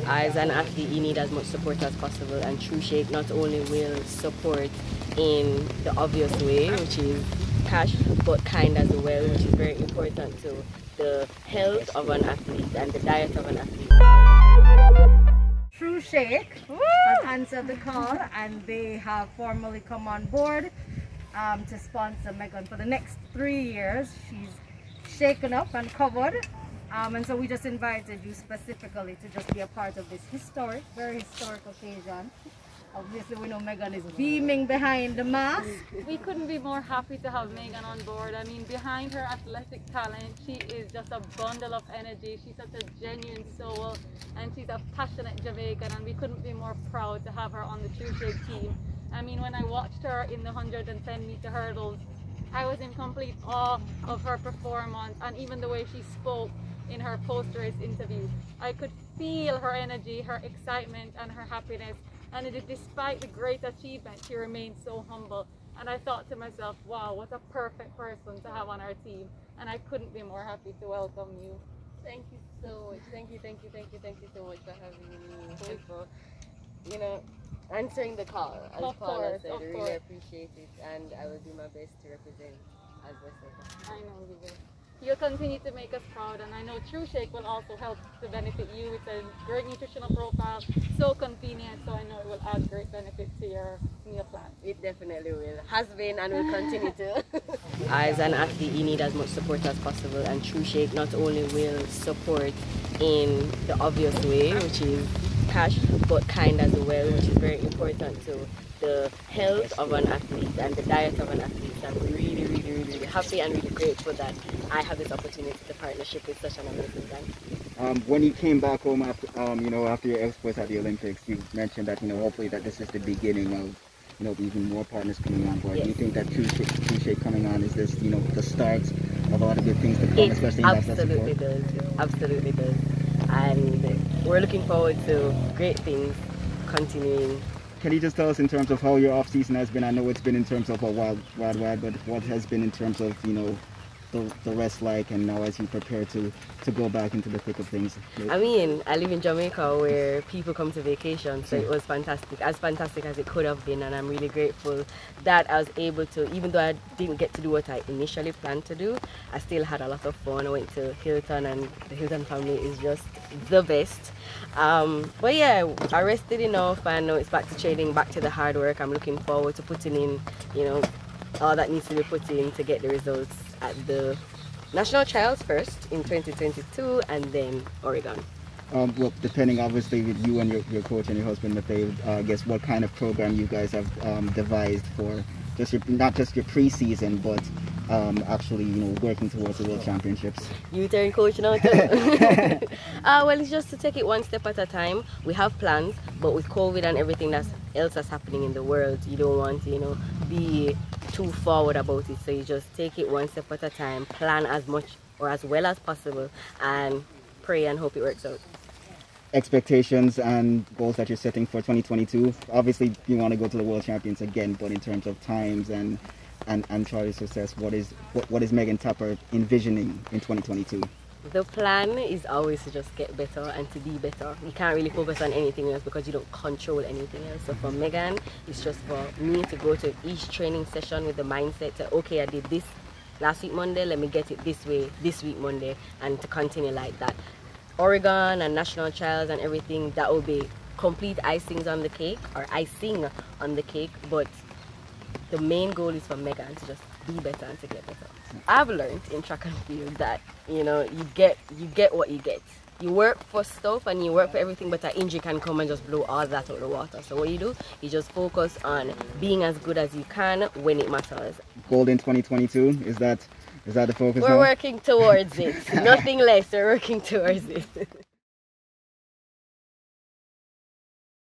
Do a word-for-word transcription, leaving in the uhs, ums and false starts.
As an athlete, you need as much support as possible, and TruShake not only will support in the obvious way, which is cash, but kind as well, which is very important to the health of an athlete and the diet of an athlete. TruShake has answered the call, and they have formally come on board um, to sponsor Megan for the next three years. She's shaken up and covered. Um, and so we just invited you specifically to just be a part of this historic, very historic occasion. Obviously we know Megan is beaming behind the mask. We couldn't be more happy to have Megan on board. I mean, behind her athletic talent, she is just a bundle of energy. She's such a genuine soul, and she's a passionate Jamaican, and we couldn't be more proud to have her on the TruShake team. I mean, when I watched her in the one hundred ten meter hurdles, I was in complete awe of her performance, and even the way she spoke in her post-race interview. I could feel her energy, her excitement, and her happiness. And it, despite the great achievement, she remained so humble. And I thought to myself, wow, what a perfect person to have on our team. And I couldn't be more happy to welcome you. Thank you so much. Thank you, thank you, thank you, thank you so much for having me. And for, you know, answering the call. As Of Paula course, said, of I really course. appreciate it, and I will do my best to represent as best I can. I know you will. You'll continue to make us proud, and I know TruShake will also help to benefit you. It's a great nutritional profile, so convenient, so I know it will add great benefit to your meal plan. It definitely will. Has been and will continue to. As an athlete, you need as much support as possible, and TruShake not only will support in the obvious way, which is cash, but kind as well, which is very important to the health of an athlete and the diet of an athlete. I'm really, really, really, really happy and really grateful that I have this opportunity to partnership with such an amazing brand. Um, when you came back home after, um, you know, after your exploits at the Olympics, you mentioned that, you know, hopefully that this is the beginning of, you know, even more partners coming on board. Yes. Do you think that TruShake, TruShake coming on is this, you know, the start of a lot of good things to come, It especially in that support? absolutely does, absolutely does. And we're looking forward to great things continuing. Can you just tell us in terms of how your off season has been? I know it's been in terms of a wild, wild ride, but what has been in terms of, you know, the, the rest like, and now as you prepare to, to go back into the thick of things? I mean, I live in Jamaica where people come to vacation, so it was fantastic, as fantastic as it could have been, and I'm really grateful that I was able to, even though I didn't get to do what I initially planned to do, I still had a lot of fun. I went to Hilton, and the Hilton family is just the best. Um, but yeah, I rested enough, and now it's back to training, back to the hard work. I'm looking forward to putting in, you know, all that needs to be put in to get the results at the national trials first in twenty twenty-two, and then Oregon. Um, well, depending obviously with you and your, your coach and your husband, Matthew, uh, I guess what kind of program you guys have um, devised for just your, not just your pre-season, but um, actually, you know, working towards the World Championships. You turn coach now too. uh, well, it's just to take it one step at a time. We have plans, but with COVID and everything that's else that's happening in the world, you don't want to, you know, be too forward about it. So you just take it one step at a time, plan as much or as well as possible, and pray and hope it works out. Expectations and goals that you're setting for twenty twenty-two. Obviously, you want to go to the World Champions again, but in terms of times and and and Charlie's success, what is what, what is Megan Tapper envisioning in twenty twenty-two? The plan is always to just get better and to be better. You can't really focus on anything else because you don't control anything else. So for Megan, it's just for me to go to each training session with the mindset that, okay, I did this last week Monday, let me get it this way this week Monday, and to continue like that. Oregon and national trials and everything, that will be complete icings on the cake, or icing on the cake, but the main goal is for Megan to just be better and to get better. I've learned in track and field that, you know, you get you get what you get. You work for stuff and you work for everything, but an injury can come and just blow all that out of the water. So what you do, you just focus on being as good as you can when it matters. Gold in twenty twenty-two, is that is that the focus We're now? working towards it. Nothing less, we're working towards it.